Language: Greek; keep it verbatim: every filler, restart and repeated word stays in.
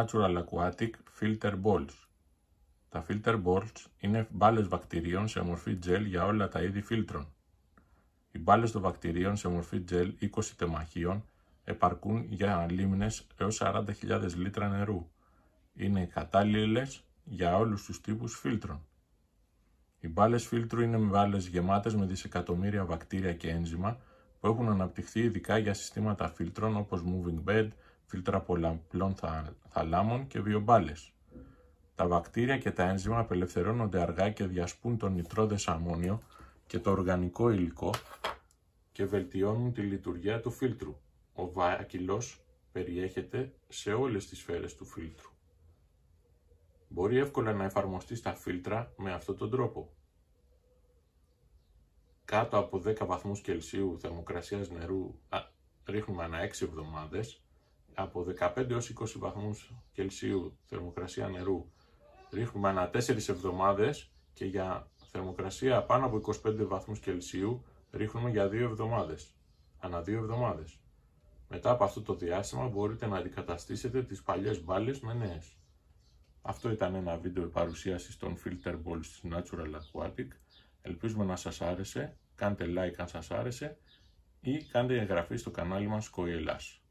Natural Aquatic Filter Balls. Τα filter balls είναι μπάλες βακτηρίων σε μορφή τζελ για όλα τα είδη φίλτρων. Οι μπάλες των βακτηρίων σε μορφή τζελ είκοσι τεμαχίων επαρκούν για λίμνες έως σαράντα χιλιάδες λίτρα νερού. Είναι κατάλληλες για όλους τους τύπους φίλτρων. Οι μπάλες φίλτρου είναι μπάλες γεμάτες με δισεκατομμύρια βακτήρια και ένζημα που έχουν αναπτυχθεί ειδικά για συστήματα φίλτρων όπως moving bed, φίλτρα πολλαπλών θαλάμων και βιομπάλες. Τα βακτήρια και τα ένζημα απελευθερώνονται αργά και διασπούν το νητρόδες αμμόνιο και το οργανικό υλικό και βελτιώνουν τη λειτουργία του φίλτρου. Ο φάκελος περιέχεται σε όλες τις σφαίρες του φίλτρου. Μπορεί εύκολα να εφαρμοστεί στα φίλτρα με αυτόν τον τρόπο. Κάτω από δέκα βαθμούς Κελσίου θερμοκρασίας νερού ρίχνουμε ανά έξι εβδομάδες, από δεκαπέντε έως είκοσι βαθμούς Κελσίου θερμοκρασία νερού ρίχνουμε ανά τέσσερις εβδομάδες και για θερμοκρασία πάνω από είκοσι πέντε βαθμούς Κελσίου ρίχνουμε για δύο εβδομάδες, ανά δύο εβδομάδες. Μετά από αυτό το διάστημα μπορείτε να αντικαταστήσετε τις παλιές μπάλες με νέες. Αυτό ήταν ένα βίντεο παρουσίασης των filter balls της Natural Aquatic. Ελπίζουμε να σας άρεσε. Κάντε like αν σας άρεσε ή κάντε εγγραφή στο κανάλι μας Koi Hellas.